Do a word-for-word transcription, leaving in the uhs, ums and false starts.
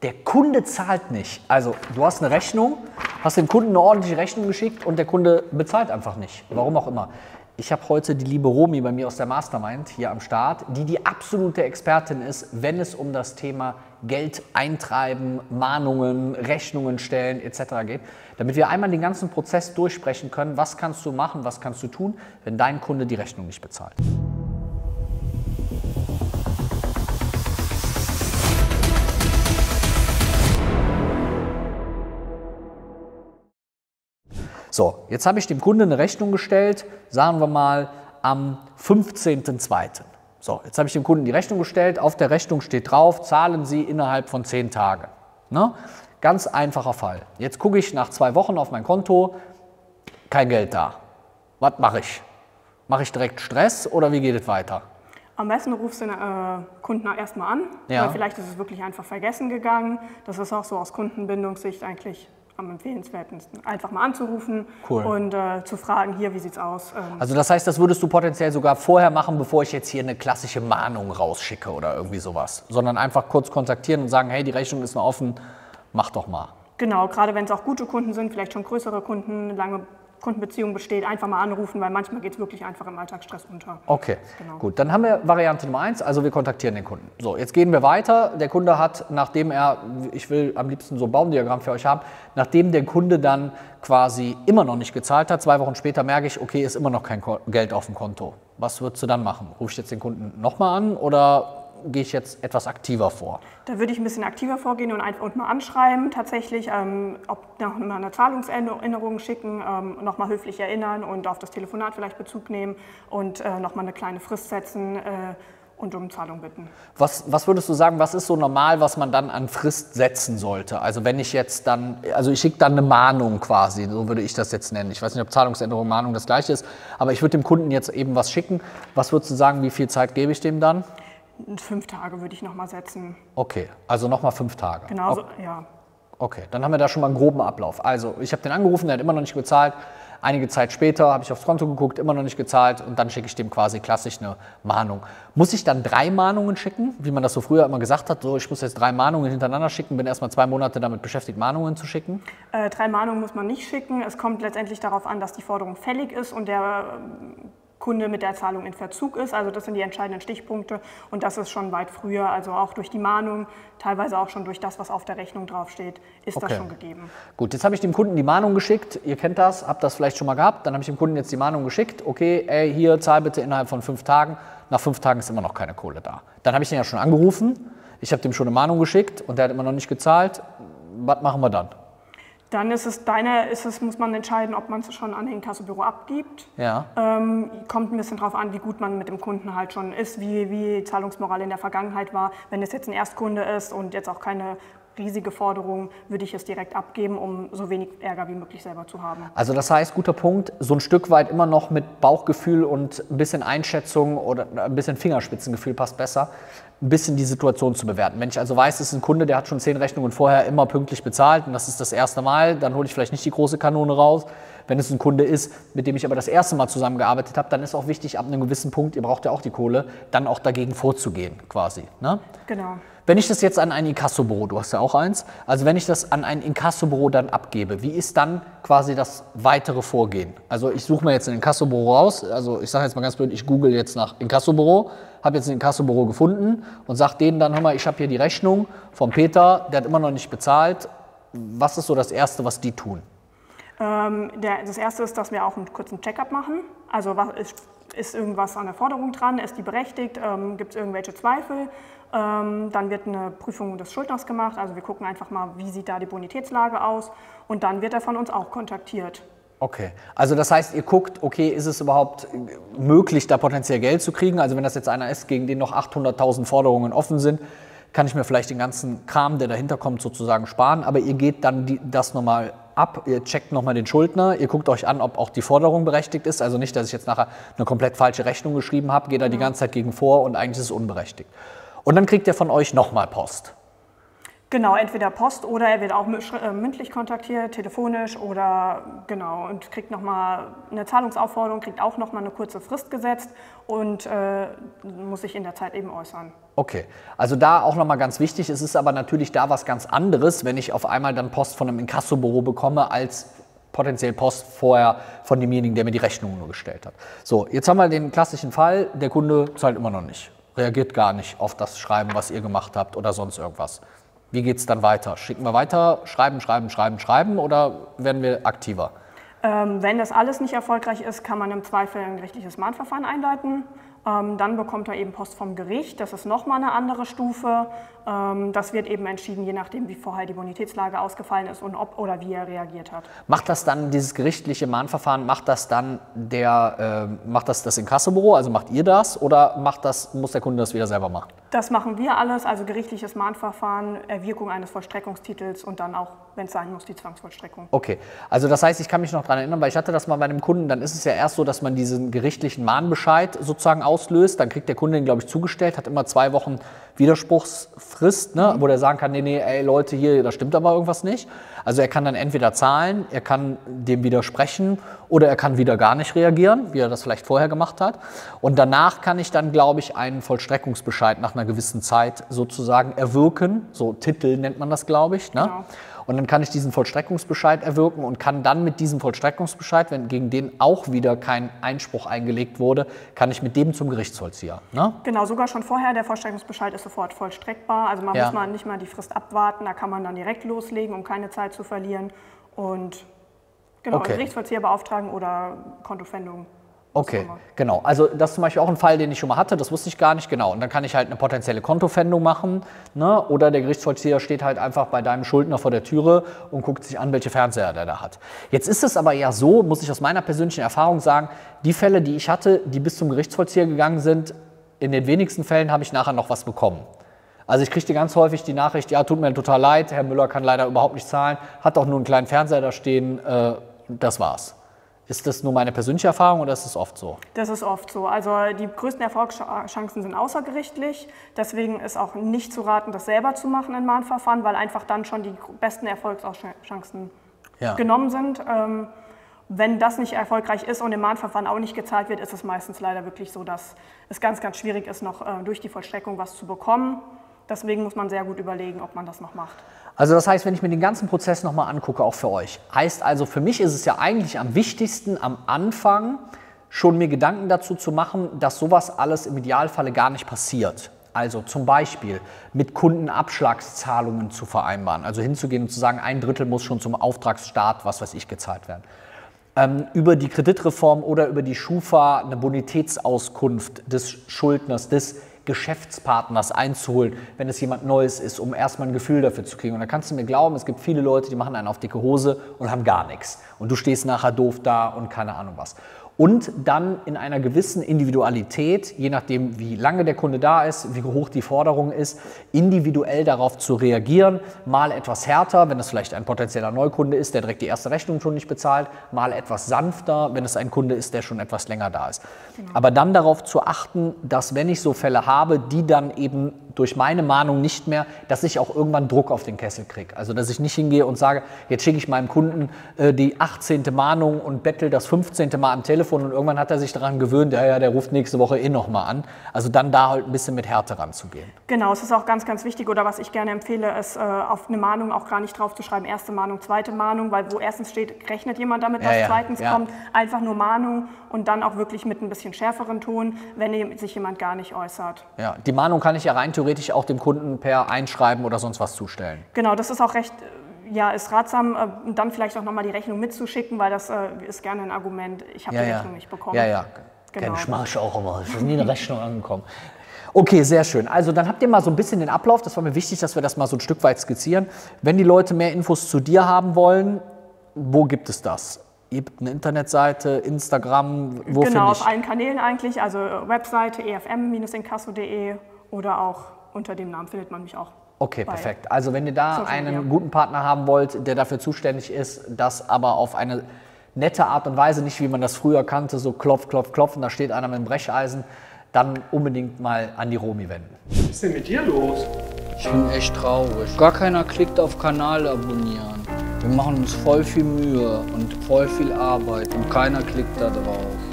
Der Kunde zahlt nicht. Also du hast eine Rechnung, hast dem Kunden eine ordentliche Rechnung geschickt und der Kunde bezahlt einfach nicht. Warum auch immer. Ich habe heute die liebe Romy bei mir aus der Mastermind hier am Start, die die absolute Expertin ist, wenn es um das Thema Geld eintreiben, Mahnungen, Rechnungen stellen et cetera geht, damit wir einmal den ganzen Prozess durchsprechen können, was kannst du machen, was kannst du tun, wenn dein Kunde die Rechnung nicht bezahlt. So, jetzt habe ich dem Kunden eine Rechnung gestellt, sagen wir mal am fünfzehnten zweiten So, jetzt habe ich dem Kunden die Rechnung gestellt, auf der Rechnung steht drauf, zahlen Sie innerhalb von zehn Tagen. Ne? Ganz einfacher Fall. Jetzt gucke ich nach zwei Wochen auf mein Konto, kein Geld da. Was mache ich? Mache ich direkt Stress oder wie geht es weiter? Am besten rufst du den äh, Kunden erstmal an, ja. weil vielleicht ist es wirklich einfach vergessen gegangen. Das ist auch so aus Kundenbindungssicht eigentlich am empfehlenswertesten, einfach mal anzurufen cool. und äh, zu fragen, hier, wie sieht's aus? Ähm also das heißt, das würdest du potenziell sogar vorher machen, bevor ich jetzt hier eine klassische Mahnung rausschicke oder irgendwie sowas, sondern einfach kurz kontaktieren und sagen, hey, die Rechnung ist noch offen, mach doch mal. Genau, gerade wenn es auch gute Kunden sind, vielleicht schon größere Kunden, lange Kundenbeziehung besteht, einfach mal anrufen, weil manchmal geht es wirklich einfach im Alltagsstress unter. Okay, genau. Gut. Dann haben wir Variante Nummer eins, also wir kontaktieren den Kunden. So, jetzt gehen wir weiter. Der Kunde hat, nachdem er, ich will am liebsten so ein Baumdiagramm für euch haben, nachdem der Kunde dann quasi immer noch nicht gezahlt hat, zwei Wochen später merke ich, okay, ist immer noch kein Geld auf dem Konto. Was würdest du dann machen? Rufe ich jetzt den Kunden nochmal an oder gehe ich jetzt etwas aktiver vor? Da würde ich ein bisschen aktiver vorgehen und einfach und mal anschreiben, tatsächlich, ähm, ob noch mal eine Zahlungserinnerung schicken, ähm, nochmal höflich erinnern und auf das Telefonat vielleicht Bezug nehmen und äh, nochmal eine kleine Frist setzen äh, und um Zahlung bitten. Was, was würdest du sagen, was ist so normal, was man dann an Frist setzen sollte? Also wenn ich jetzt dann, also ich schicke dann eine Mahnung quasi, so würde ich das jetzt nennen. Ich weiß nicht, ob Zahlungsänderung, Mahnung das gleiche ist, aber ich würde dem Kunden jetzt eben was schicken. Was würdest du sagen, wie viel Zeit gebe ich dem dann? Fünf Tage würde ich nochmal setzen. Okay, also nochmal fünf Tage. Genau, okay. So, ja. Okay, dann haben wir da schon mal einen groben Ablauf. Also ich habe den angerufen, der hat immer noch nicht gezahlt. Einige Zeit später habe ich aufs Konto geguckt, immer noch nicht gezahlt und dann schicke ich dem quasi klassisch eine Mahnung. Muss ich dann drei Mahnungen schicken, wie man das so früher immer gesagt hat? So, ich muss jetzt drei Mahnungen hintereinander schicken, bin erstmal zwei Monate damit beschäftigt, Mahnungen zu schicken? Äh, drei Mahnungen muss man nicht schicken. Es kommt letztendlich darauf an, dass die Forderung fällig ist und der Kunde mit der Zahlung in Verzug ist. Also das sind die entscheidenden Stichpunkte und das ist schon weit früher, also auch durch die Mahnung, teilweise auch schon durch das, was auf der Rechnung draufsteht, ist okay. Das schon gegeben. Gut, jetzt habe ich dem Kunden die Mahnung geschickt, ihr kennt das, habt das vielleicht schon mal gehabt, dann habe ich dem Kunden jetzt die Mahnung geschickt, okay, ey, hier, zahl bitte innerhalb von fünf Tagen, nach fünf Tagen ist immer noch keine Kohle da. Dann habe ich den ja schon angerufen, ich habe dem schon eine Mahnung geschickt und der hat immer noch nicht gezahlt, was machen wir dann? Dann ist es deine, ist es, muss man entscheiden, ob man es schon an den Inkassobüro abgibt. Ja. Ähm, kommt ein bisschen drauf an, wie gut man mit dem Kunden halt schon ist, wie, wie Zahlungsmoral in der Vergangenheit war. Wenn es jetzt ein Erstkunde ist und jetzt auch keine riesige Forderung, würde ich es direkt abgeben, um so wenig Ärger wie möglich selber zu haben. Also das heißt, guter Punkt, so ein Stück weit immer noch mit Bauchgefühl und ein bisschen Einschätzung oder ein bisschen Fingerspitzengefühl passt besser, ein bisschen die Situation zu bewerten. Wenn ich also weiß, es ist ein Kunde, der hat schon zehn Rechnungen vorher immer pünktlich bezahlt und das ist das erste Mal, dann hole ich vielleicht nicht die große Kanone raus. Wenn es ein Kunde ist, mit dem ich aber das erste Mal zusammengearbeitet habe, dann ist auch wichtig, ab einem gewissen Punkt, ihr braucht ja auch die Kohle, dann auch dagegen vorzugehen quasi. Ne? Genau. Wenn ich das jetzt an ein Inkassobüro, du hast ja auch eins, also wenn ich das an ein Inkassobüro dann abgebe, wie ist dann quasi das weitere Vorgehen? Also ich suche mir jetzt ein Inkassobüro raus, also ich sage jetzt mal ganz blöd, ich google jetzt nach Inkassobüro, habe jetzt ein Inkassobüro gefunden und sage denen dann, hör mal, ich habe hier die Rechnung vom Peter, der hat immer noch nicht bezahlt. Was ist so das Erste, was die tun? Ähm, der, das Erste ist, dass wir auch einen kurzen Check-up machen. Also was ist, ist irgendwas an der Forderung dran, ist die berechtigt, ähm, gibt es irgendwelche Zweifel? Ähm, dann wird eine Prüfung des Schuldners gemacht, also wir gucken einfach mal, wie sieht da die Bonitätslage aus und dann wird er von uns auch kontaktiert. Okay, also das heißt, ihr guckt, okay, ist es überhaupt möglich, da potenziell Geld zu kriegen? Also wenn das jetzt einer ist, gegen den noch achthunderttausend Forderungen offen sind, kann ich mir vielleicht den ganzen Kram, der dahinter kommt, sozusagen sparen, aber ihr geht dann die, das nochmal ab, ihr checkt nochmal den Schuldner, ihr guckt euch an, ob auch die Forderung berechtigt ist, also nicht, dass ich jetzt nachher eine komplett falsche Rechnung geschrieben habe, geht da die ganze Zeit gegen vor und eigentlich ist es unberechtigt. Und dann kriegt er von euch nochmal Post. Genau, entweder Post oder er wird auch mündlich kontaktiert, telefonisch oder genau und kriegt nochmal eine Zahlungsaufforderung, kriegt auch nochmal eine kurze Frist gesetzt und äh, muss sich in der Zeit eben äußern. Okay, also da auch nochmal ganz wichtig, es ist aber natürlich da was ganz anderes, wenn ich auf einmal dann Post von einem Inkassobüro bekomme, als potenziell Post vorher von demjenigen, der mir die Rechnung nur gestellt hat. So, jetzt haben wir den klassischen Fall, der Kunde zahlt immer noch nicht, reagiert gar nicht auf das Schreiben, was ihr gemacht habt oder sonst irgendwas. Wie geht es dann weiter? Schicken wir weiter, schreiben, schreiben, schreiben, schreiben oder werden wir aktiver? Ähm, wenn das alles nicht erfolgreich ist, kann man im Zweifel ein gerichtliches Mahnverfahren einleiten. Ähm, dann bekommt er eben Post vom Gericht. Das ist nochmal eine andere Stufe. Ähm, das wird eben entschieden, je nachdem, wie vorher die Bonitätslage ausgefallen ist und ob oder wie er reagiert hat. Macht das dann, dieses gerichtliche Mahnverfahren, macht das dann der, äh, macht das das Inkassobüro, also macht ihr das oder macht das, muss der Kunde das wieder selber machen? Das machen wir alles, also gerichtliches Mahnverfahren, Erwirkung eines Vollstreckungstitels und dann auch, wenn es sein muss, die Zwangsvollstreckung. Okay, also das heißt, ich kann mich noch daran erinnern, weil ich hatte das mal bei einem Kunden, dann ist es ja erst so, dass man diesen gerichtlichen Mahnbescheid sozusagen auslöst, dann kriegt der Kunde den, glaube ich, zugestellt, hat immer zwei Wochen Widerspruchsfrist, ne, wo der sagen kann, nee, nee, ey Leute, hier, da stimmt aber irgendwas nicht. Also er kann dann entweder zahlen, er kann dem widersprechen oder er kann wieder gar nicht reagieren, wie er das vielleicht vorher gemacht hat. Und danach kann ich dann, glaube ich, einen Vollstreckungsbescheid nach einer gewissen Zeit sozusagen erwirken. So Titel nennt man das, glaube ich. Ne? Genau. Und dann kann ich diesen Vollstreckungsbescheid erwirken und kann dann mit diesem Vollstreckungsbescheid, wenn gegen den auch wieder kein Einspruch eingelegt wurde, kann ich mit dem zum Gerichtsvollzieher. Ne? Genau, sogar schon vorher. Der Vollstreckungsbescheid ist sofort vollstreckbar. Also man Ja. muss man nicht mal die Frist abwarten. Da kann man dann direkt loslegen, um keine Zeit zu verlieren. Und genau, Okay. Gerichtsvollzieher beauftragen oder Kontopfändung. Okay, genau. Also das ist zum Beispiel auch ein Fall, den ich schon mal hatte, das wusste ich gar nicht genau. Und dann kann ich halt eine potenzielle Kontopfändung machen, ne? Oder der Gerichtsvollzieher steht halt einfach bei deinem Schuldner vor der Türe und guckt sich an, welche Fernseher der da hat. Jetzt ist es aber ja so, muss ich aus meiner persönlichen Erfahrung sagen, die Fälle, die ich hatte, die bis zum Gerichtsvollzieher gegangen sind, in den wenigsten Fällen habe ich nachher noch was bekommen. Also ich kriegte ganz häufig die Nachricht, ja, tut mir total leid, Herr Müller kann leider überhaupt nicht zahlen, hat doch nur einen kleinen Fernseher da stehen, äh, das war's. Ist das nur meine persönliche Erfahrung oder ist es oft so? Das ist oft so. Also die größten Erfolgschancen sind außergerichtlich. Deswegen ist auch nicht zu raten, das selber zu machen in Mahnverfahren, weil einfach dann schon die besten Erfolgschancen Ja. genommen sind. Ähm, wenn das nicht erfolgreich ist und im Mahnverfahren auch nicht gezahlt wird, ist es meistens leider wirklich so, dass es ganz, ganz schwierig ist, noch äh, durch die Vollstreckung was zu bekommen. Deswegen muss man sehr gut überlegen, ob man das noch macht. Also das heißt, wenn ich mir den ganzen Prozess nochmal angucke, auch für euch, heißt also, für mich ist es ja eigentlich am wichtigsten, am Anfang schon mir Gedanken dazu zu machen, dass sowas alles im Idealfalle gar nicht passiert. Also zum Beispiel mit Kunden Abschlagszahlungen zu vereinbaren, also hinzugehen und zu sagen, ein Drittel muss schon zum Auftragsstart, was weiß ich, gezahlt werden. Ähm, über die Kreditreform oder über die Schufa eine Bonitätsauskunft des Schuldners, des Geschäftspartners einzuholen, wenn es jemand Neues ist, um erstmal ein Gefühl dafür zu kriegen. Und da kannst du mir glauben, es gibt viele Leute, die machen einen auf dicke Hose und haben gar nichts. Und du stehst nachher doof da und keine Ahnung was. Und dann in einer gewissen Individualität, je nachdem wie lange der Kunde da ist, wie hoch die Forderung ist, individuell darauf zu reagieren, mal etwas härter, wenn es vielleicht ein potenzieller Neukunde ist, der direkt die erste Rechnung schon nicht bezahlt, mal etwas sanfter, wenn es ein Kunde ist, der schon etwas länger da ist. Genau. Aber dann darauf zu achten, dass wenn ich so Fälle habe, die dann eben durch meine Mahnung nicht mehr, dass ich auch irgendwann Druck auf den Kessel kriege. Also dass ich nicht hingehe und sage, jetzt schicke ich meinem Kunden äh, die achtzehnte Mahnung und bettel das fünfzehnte Mal am Telefon und irgendwann hat er sich daran gewöhnt, ja, ja, der ruft nächste Woche eh nochmal an. Also dann da halt ein bisschen mit Härte ranzugehen. Genau, es ist auch ganz, ganz wichtig, oder was ich gerne empfehle, ist äh, auf eine Mahnung auch gar nicht drauf zu schreiben, erste Mahnung, zweite Mahnung, weil wo erstens steht, rechnet jemand damit, was ja, ja, zweitens ja. kommt, einfach nur Mahnung und dann auch wirklich mit ein bisschen schärferen Ton, wenn sich jemand gar nicht äußert. Ja, die Mahnung kann ich ja rein theoretisch auch dem Kunden per Einschreiben oder sonst was zustellen. Genau, das ist auch recht, ja, ist ratsam, äh, dann vielleicht auch nochmal die Rechnung mitzuschicken, weil das äh, ist gerne ein Argument, ich habe ja, die ja. Rechnung nicht bekommen. Ja, ja, genau. Das mache ich auch immer, es ist nie eine Rechnung angekommen. Okay, sehr schön. Also dann habt ihr mal so ein bisschen den Ablauf, das war mir wichtig, dass wir das mal so ein Stück weit skizzieren. Wenn die Leute mehr Infos zu dir haben wollen, wo gibt es das? Ihr habt eine Internetseite, Instagram, wo finde ich? Genau, auf allen Kanälen eigentlich, also Webseite e f m Bindestrich inkasso punkt de oder auch unter dem Namen findet man mich auch. Okay, perfekt. Also wenn ihr da Social einen Media. guten Partner haben wollt, der dafür zuständig ist, das aber auf eine nette Art und Weise, nicht wie man das früher kannte, so klopf, klopf, klopf und da steht einer mit dem Brecheisen, dann unbedingt mal an die Romy wenden. Was ist denn mit dir los? Ich bin echt traurig. Gar keiner klickt auf Kanal abonnieren. Wir machen uns voll viel Mühe und voll viel Arbeit und keiner klickt da drauf.